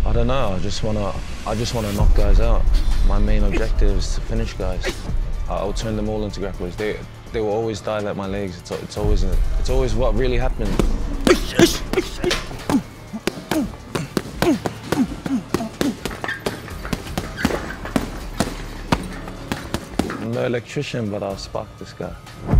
I don't know. I just wanna knock guys out. My main objective is to finish guys. I'll turn them all into grapplers. They will always die like my legs. It's always what really happened. I'm no electrician, but I'll spark this guy.